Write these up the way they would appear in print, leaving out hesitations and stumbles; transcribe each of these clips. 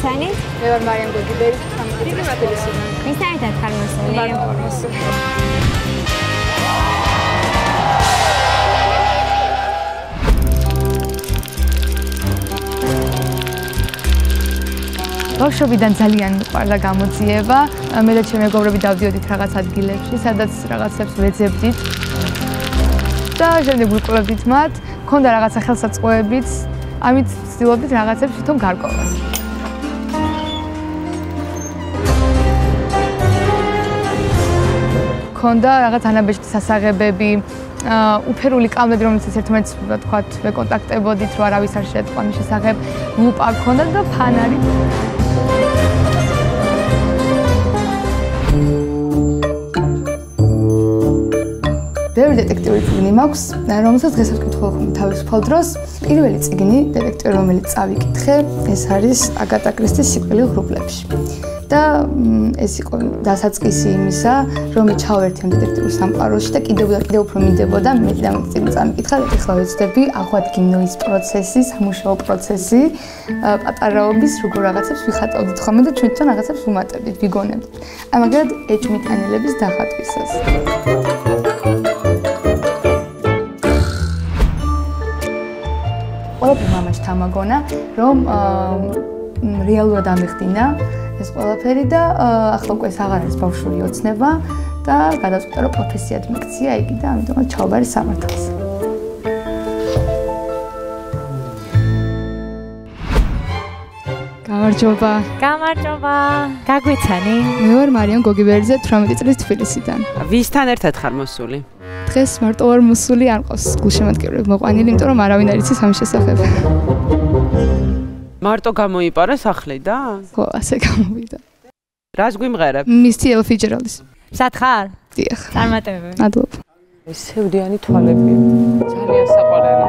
გაგვიცანით? მე ვარ მარიამ გოგიბერი, თბილისიდან. ვისთან ერთხელ მოსული? ბავშვობიდან ძალიან მიყვარდა გამოძიება. მე და ჩემი მეგობრები დავდიოდით რაღაც ადგილებში, სადაც რაღაცებს ვეძებდით. და შემდეგ ვიკვლევდით მათ, მქონდა რაღაცა ხელსაწყოებიც, ამით ვცდილობდით რაღაცებს თვითონ გარკვევას. მქონდა რაღაც ანაბეჭდი სასაღებები, უფერული კამრები, რომელსაც ერთმანეთს ვთქვათ, ვეკონტაქტებოდით, რომ არავის არ შეეტყვა მის შესახებ, ლუპა მქონდა და ფანარი. ბევრი დეტექტიური წიგნი მაქვს, რომელსაც დღესაც ვკითხულობ თავისუფალ დროს. პირველი წიგნი, დეტექტიви, რომელიც წავიკითხე, ეს არის აგატა კრისტის სიკვდილი ღრუბლებში. და ეს იყო დასაწყისი იმისა, რომ ჩავერთი ამ დეტექტიურ სამყაროში და კიდევ უფრო მინდებოდა მეტი და მეტი წიგნი წამიკითხა. ეხლა ვეცდები აღვადგინო ის პროცესი, სამუშაო პროცესი, პატარაობის, როგორ რაღაცებს ვიხატავდით ხოლმე და ჩვენ თვითონ რაღაცებს ვუმატებდით, ვიგონებდით. ამაგერად ეჭვმიტანილების დახატვისას. ყველაფერი მამაში თამაგონა, რომ რეალურად ამიხდინა ეს ყველაფერი და ახლა უკვე ეს აღარ არის ბავშვური ოცნება და გადავწყვიტე რომ პროფესიად მიქცია იგი და ამიტომაც ჩავაბარე სამართალს. გამარჯობა. გამარჯობა. გაგვიცანი? მე ვარ მარიამ გოგიბერიძე 18 წლის თბილისიდან. ვისთან ერთად ხარ მოსული? დღეს მარტო ვარ მოსული, არ მყავს გულშემატკივრები მოყვანილი, იმიტომ რომ არავინ არ იცის ამის შესახებ. მარტო გამოიპარა სახლი და? ხო, ასე გამოვიდა. რას გვიმღერებ? მისთი ელ ფიჯერალდის. სად ხარ? დიახ. წარმატებები. მადლობ. სევდიანი თვალები. ძალიან საყვარელი.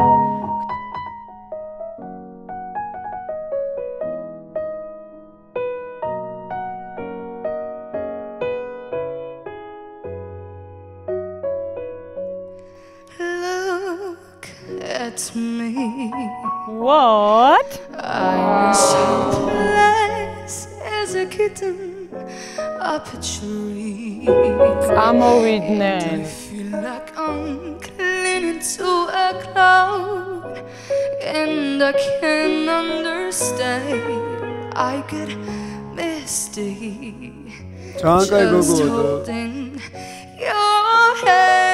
At me. What? I'm so blessed as a kitten up a tree. ამოვიდნენ. I feel like I'm clinging to a cloud and I can't understand. I get misty. Just holding your hand.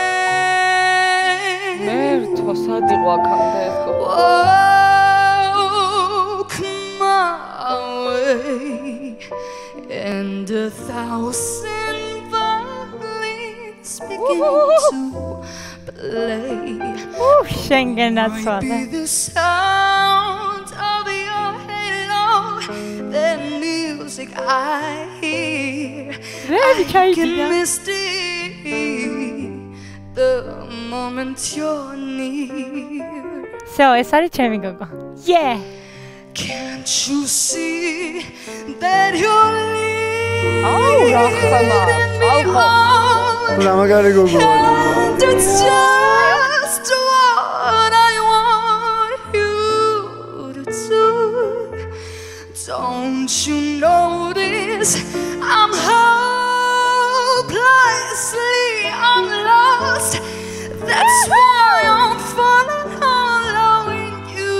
მერთო სადიღო აქამდე ეს გოგო. Walk my way and 1,000 violins begin to play. შენგენაცვალე. Might be the sound of your halo, the music I hear. I can misty. The moment you're near. So, ეს არის ჩემი გოგო. Yeah. Can't you see that you're leading me on? Ramagari gogo. And it's just what I want you to do. Don't you notice I'm hopelessly lost. That's why I'm following you.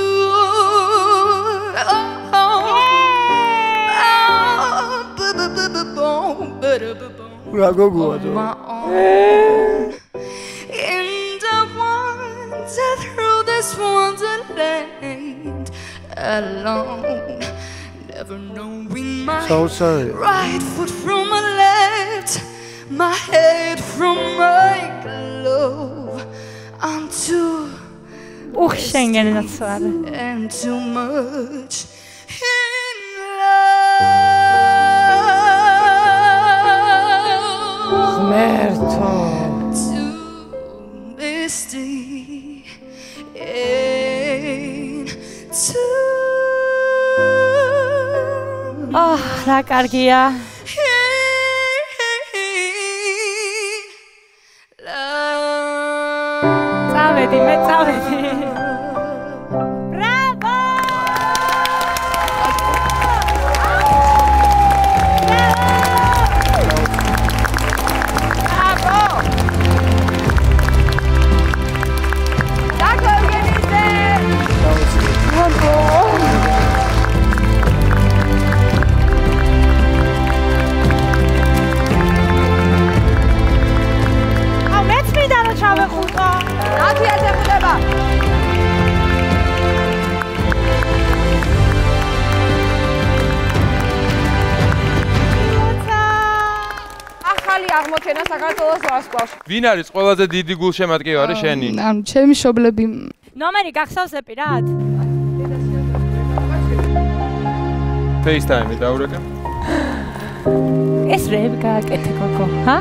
And I wander through this wonderland alone, never knowing my right foot from my left, my head from my glove. I'm too შენგენაცვალე. and too much in love. მერთო. Too misty and too. რა კარგია. წავედი, მე წავედი. Bravo! აღმოჩენა საქართველოს ვარსკვლავში. ვინ არის ყველაზე დიდი გულშემატკივარი შენი? ანუ ჩემი მშობლები ნომერი გახსოვს პირად? FaceTime-ი დაურეკე. ეს რებ გააკეთე გოგო, ჰა?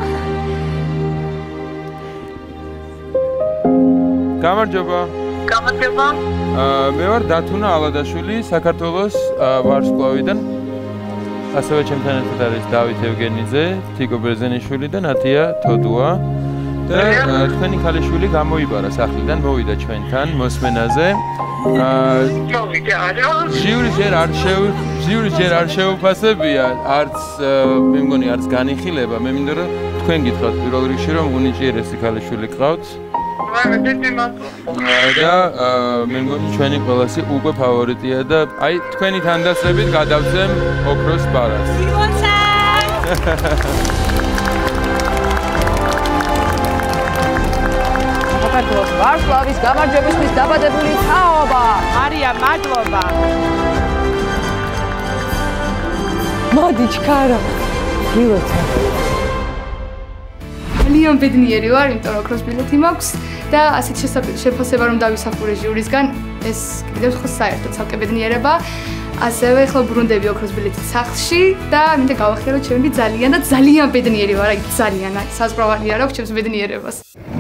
გამარჯობა. გამარჯობა. მე ვარ დათუნა ალადაშვილი საქართველოს ვარსკვლავიდან. ასევე ჩემთან ერთად არის დავით ევგენიძე, თიკო ბერძენიშვილი და ნატია თოდუა. და თქვენი ქალიშვილი გამოიბარა სახლიდან, მოვიდა ჩვენთან მოსმენაზე. მოვიდა არა. ჟიური ჯერ არ შეუფასებია, არც მე მგონი არც განიხილება. მე მინდა რომ თქვენ გითხრათ პირველ რიგში რომ უნიჭიერესი ქალიშვილი გყავთ. და მე მგონი ჩვენი ყველასი უკვე ფავორიტია და აი თქვენი თანდასწრებით გადავცემ ოქროს ბარას. საქართველოს ვარსკვლავის გამარჯვებისთვის დაბადებული თაობა. მარია, მადლობა. მოდი ჩქარო. გილოცა. ძალიან ბედნიერი ვარ, იმიტომ რომ ოქროს ბილეთი მაქვს და ასეთ შეფასება რომ დავისახურე ჟიურისგან, ეს კიდევ ხო საერთოდ ცალკე ბედნიერება. ასევე ხო ბრუნდები ოქროს ბილეთით სახლში და მინდა გავახიარო ჩემი ძალიან და ძალიან ბედნიერი ვარ, აი ძალიან საზღვრავანი არ აქვს ჩემს ბედნიერებას.